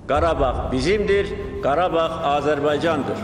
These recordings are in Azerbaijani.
Qarabağ bizimdir, Qarabağ Azərbaycandır.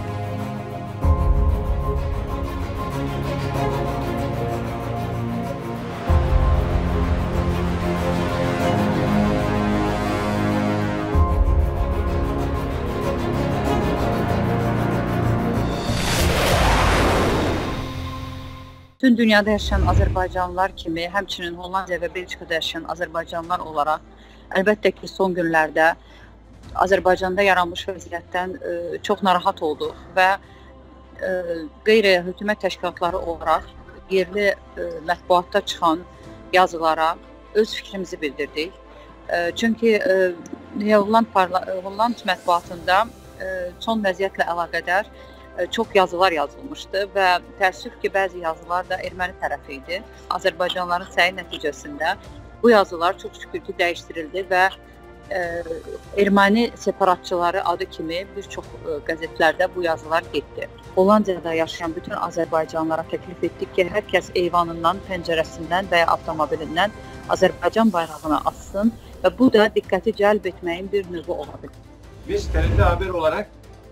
Bütün dünyada yaşayan Azərbaycanlılar kimi, həmçinin Hollandiya və Belçikada yaşayan Azərbaycanlılar olaraq, əlbəttə ki, son günlərdə Azərbaycanda yaranmış vəziyyətdən çox narahat olduq və qeyri-hökumət təşkilatları olaraq yerli mətbuatda çıxan yazılara öz fikrimizi bildirdik. Çünki Holland mətbuatında son vəziyyətlə əlaqədar çox yazılar yazılmışdı və təəssüf ki, bəzi yazılar da erməni tərəfi idi. Azərbaycanlıların səyi nəticəsində bu yazılar çox şükür ki, dəyişdirildi və erməni separatçıları adı kimi bir çox qəzetlərdə bu yazılar getdi. Hollandiyada yaşayan bütün Azərbaycanlılara təklif etdik ki, hər kəs eyvanından, pəncərəsindən və ya avtomobilindən Azərbaycan bayrağını assın və bu da diqqəti cəlb etməyin bir növü ola bilir. Biz TRT Haber olarak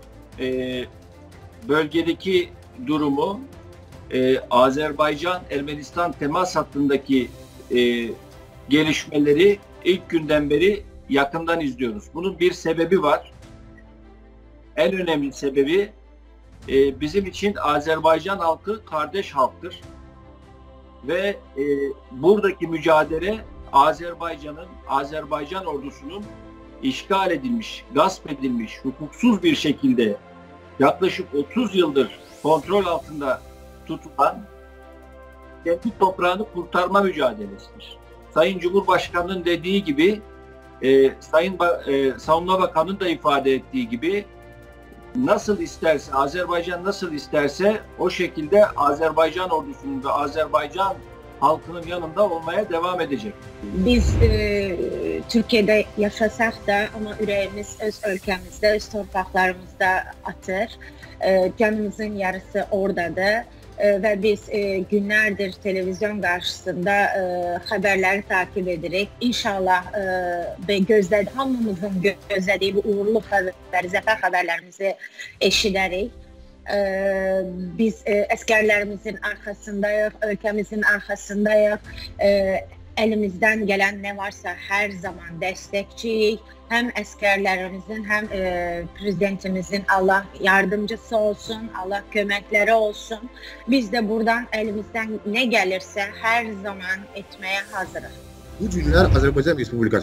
bölgedeki durumu Azerbaycan-Ermenistan temas hattındaki gelişmeleri ilk günden beri yakından izliyoruz. Bunun bir sebebi var. En önemli sebebi bizim için Azerbaycan halkı kardeş halktır. Ve buradaki mücadele Azerbaycan ordusunun işgal edilmiş, gasp edilmiş, hukuksuz bir şekilde yaklaşık 30 yıldır kontrol altında tutulan kendi toprağını kurtarma mücadelesidir. Sayın Cumhurbaşkanı'nın dediği gibi, Sayın Savunma Bakanı'nın da ifade ettiği gibi nasıl isterse, Azerbaycan nasıl isterse o şekilde Azerbaycan ordusunun da Azerbaycan halkının yanında olmaya devam edecek. Biz Türkiye'de yaşasak da ama yüreğimiz öz ülkemizde, öz torpaqlarımızda atır. Canımızın yarısı oradadır. Ve biz günlerdir televizyon karşısında haberleri takip ederek inşallah hamımızın gözlediği bu uğurlu haberleri, zafer haberlerimizi eşiderek biz əsgərlərimizin arkasındayıq, ülkemizin arkasındayıq. Elimizden gelen ne varsa her zaman destekçiyik. Hem əsgərlərimizin hem prezidentimizin Allah yardımcısı olsun, Allah köməkləri olsun. Biz de buradan elimizden ne gelirse her zaman etmeye hazırız. Bu günler Azerbaycan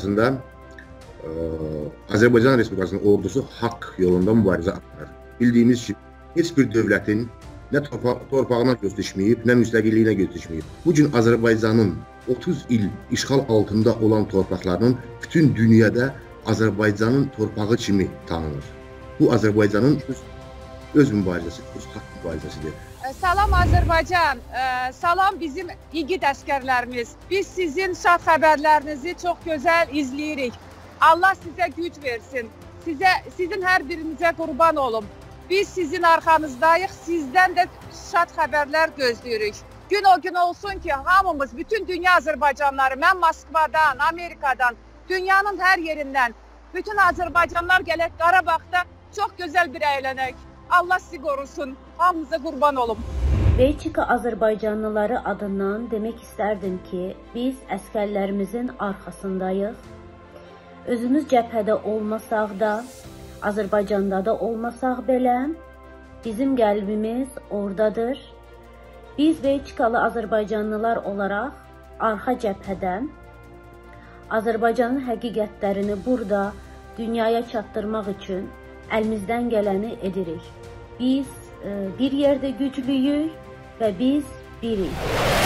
Respublikası'nın ordusu hak yolunda mübarizə aparır. Bildiğimiz gibi heç bir dövlətin nə torpağına göz düşməyib, nə müstəqilliyinə göz düşməyib. Bugün Azərbaycanın 30 il işğal altında olan torpaqlarının bütün dünyada Azərbaycanın torpağı kimi tanınır. Bu Azərbaycanın öz mübarizəsidir, öz haqq mübarizəsidir. Salam Azərbaycan, salam bizim igid əskərlərimiz. Biz sizin şad xəbərlərinizi çox gözəl izləyirik. Allah sizə güc versin. Sizin hər birinizə qurban olum. Biz sizin arxanızdayıq, sizdən də şad xəbərlər gözləyirik. Gün o gün olsun ki, hamımız, bütün dünya Azərbaycanları, mən Moskvadan, Amerikadan, dünyanın hər yerindən, bütün Azərbaycanlar gələk Qarabağda çox gözəl bir əylənək. Allah sizi qorusun, hamımıza qurban olum. Belçika Azərbaycanlıları adından demək istərdim ki, biz əskərlərimizin arxasındayıq. Özümüz cəbhədə olmasaq da, Azərbaycanda da olmasaq belə, bizim qəlbimiz oradadır. Biz Belçikalı Azərbaycanlılar olaraq arxa cəbhədən Azərbaycanın həqiqətlərini burada dünyaya çatdırmaq üçün əlimizdən gələni edirik. Biz bir yerdə güclüyük və biz birik.